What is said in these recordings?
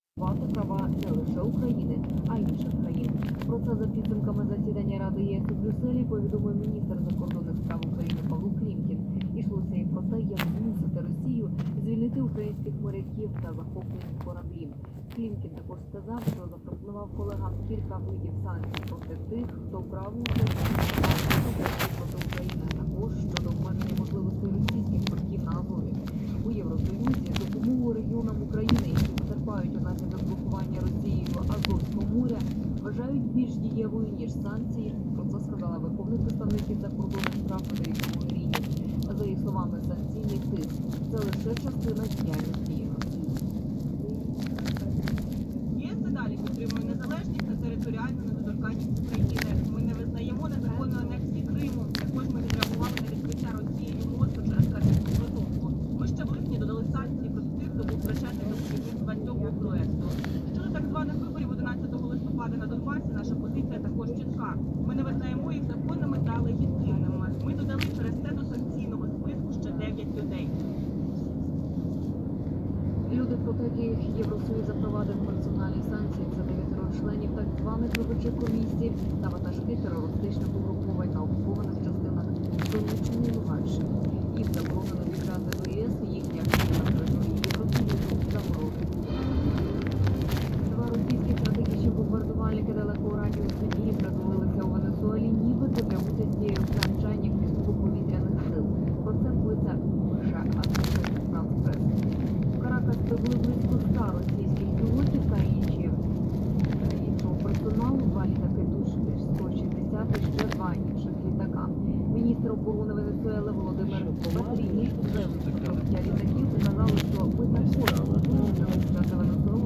Права не лише України, а й інших країн. Про це за підсумками засідання Ради ЄС у Брюсселі повідомив міністр закордонних справ України Павло Клімкін. Йшлося і про те, як змусити Росію звільнити українських моряків та захоплені кораблі. Клімкін також сказав, що запропонував колегам кілька видів санкцій проти тих, хто вкрав проти України, також щодо обмеження можливостей російських портів на Азові. У Євросоюзі допомогу регіонам України, які потерпають унаслідок блокування Росією Азовського моря, вважають більш дієвою, ніж санкції. Про це сказала верховний представник із закордонних справ Федеріка Могеріні. За їх словами, санкційний тиск – це лише частина діяльності Росії. ЄС і далі підтримує незалежність та територіальну недоторканність України. Ми не визнаємо незаконної анексії Криму. Також ми відреагували на відкриття Росією мосту через Керченську протоку. Ми ще в липні додали санкції проти тих, хто був причетний до будівництва цього проекту. Щодо так званих виборів 11 листопада на Донбасі, наша позиція також чітка. Ми не визнаємо їх законними та легітимними. Ми додали через це до санкційного списку ще 9 людей. Люди, проти яких Євросоюз запровадив персональні санкції, це 9 членів так званих виборчих комісій та ватажки терористичних угруповань на окупованих частинах Донеччини і Луганщини. Їх заборонено відкрити в ЄС, їхня активна на території Євросоюзу заморожена. Два російські стратегічні бомбардувальники далекого радіусу дії приземлилися у Венесуелі нібито для участі в навчаннях військово-повітряних сил. Про це пише Асоціація France Press. Каракас прибули близько 100 російських пілотів та іншого персоналу, 2 літаки Ту-160 і ще 2 інших літака. Міністр оборони Венесуели Володимир Патріні заявив, що прибуття літаків показали, що ми також змушені стати Венесуелу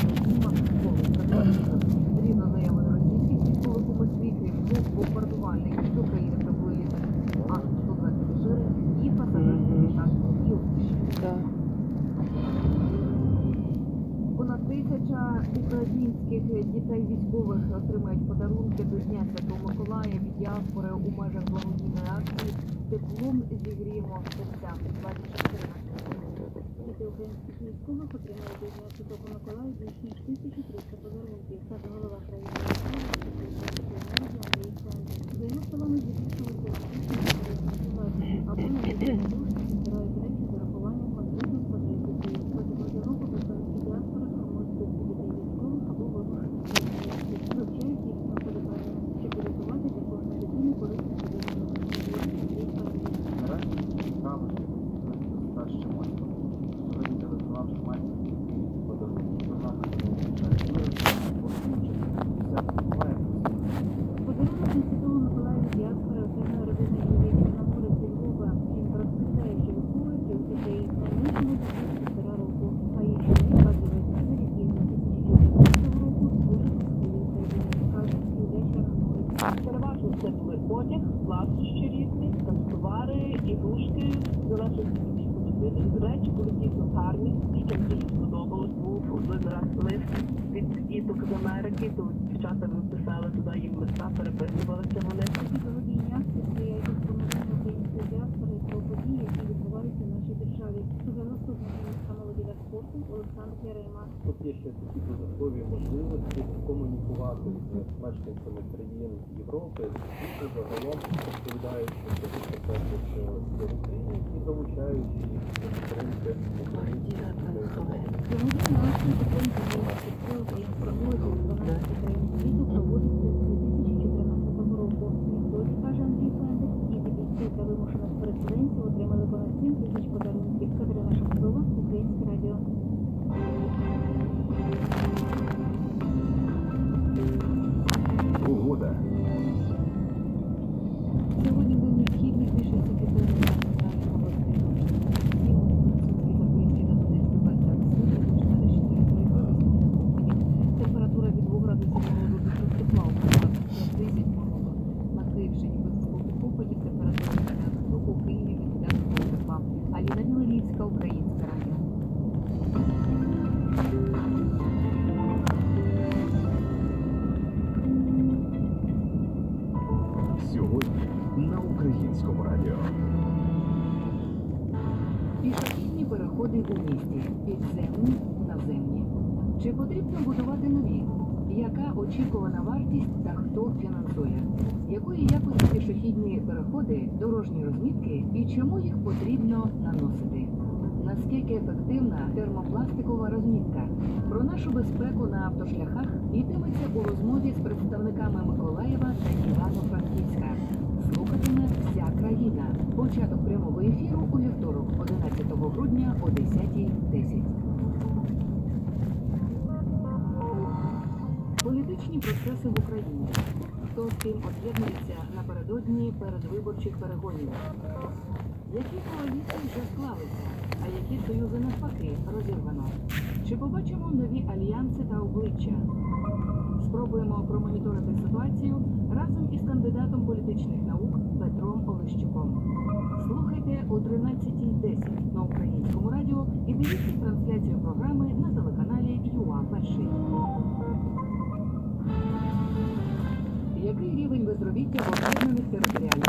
згідно з заявою російських військових у Москві, крім 2 бомбардувальників з України прибули літаки Ан-124 і пасажирський літак Ю-6. Понад 1000 українських дітей військових отримають подарунки до Дня Святого Миколая від діаспори у межах благодійної акції «Теплом зігріємо серця» 2014. Діти українських військових отримають до Дня Святого Миколая більш ніж 1300 подарунків, каже голова країни Андрій Франк. За його словами, діти або на збирають речі з урахуванням конкретних потреб дітей. Протягом року представники діаспори формують списки дітей військових або вимушених переселенців, вивчають їхнє подобання, щоб підготувати для кожної дитини корисні подарунки. Наразі справи старшим майстром. Сьогодні телефонував майстер подарунки. Програма Подарунок на Святого Миколая від діаспори отримує родина Юрія на вулиці Львова. Жінка розповідає, що виховує 3 дітей. Найменшому дитині 1,5 року, а її чоловік базовий офіцер, який з 2014 року служить у силі України, каже Юлія Чорноморець. Переважно це були одяг, пластощі різні, канцтовари, ігрушки, залежить від речі, були дійсно гарні, дітям дуже сподобалось. Був один раз лист від діток з Америки, то дівчата писали туди їм листа, переписувалися вони. Такі благодійні акції сприяють інформуванню української діаспори про події, які відбуваються в нашій державі. Сказав заступник міністра молоді та спорту Олександр Ярема. Тут є ще такі додаткові можливості комунікувати з мешканцями країн Європи, світу загалом розповідаючи про ті процеси, що є в Україні, і залучаючи їх до підтримки української мови. Благодійна акція підтримки української української молоді у 12 країн світу проводиться з 2014 року. Відтоді, каже Андрій Франк, діти бійців та вимушених переселенців отримали понад 7 тисяч подарунків. Катерина Шевцова, Українське радіо. Погода. Сьогодні був необхідний більшості підтримки центральних областей температура від 2 градусів морозу до 3 тепла у Карпатах 10 морозу. На Київщині без складних опадів температура 13 року, у Києві від 9 тепла. Аліна Білорівська, Українське радіо. Сьогодні на Українському радіо. Пішохідні переходи у місті. Підземні, наземні. Чи потрібно будувати нові? Яка очікувана вартість та хто фінансує? Якої якості пішохідні переходи, дорожні розмітки і чому їх потрібно наносити? Наскільки ефективна термопластикова розмітка? Про нашу безпеку на автошляхах йтиметься у розмові з представниками Миколаєва та Івано-Франківська. Слухатиме вся країна. Початок прямого ефіру у вівторок, 11 грудня о 10:10. Політичні процеси в Україні. Хто з ким об'єднується напередодні передвиборчих перегонів? Які коаліції вже склалися, а які союзи навпаки розірвано? Чи побачимо нові альянси та обличчя? Спробуємо промоніторити ситуацію разом із кандидатом політичних наук Петром Олещуком. Слухайте о 13:10 на Українському радіо і дивіться трансляцію програми на телеканалі ЮА-1. Який рівень безробіття в об'єднаних територіальних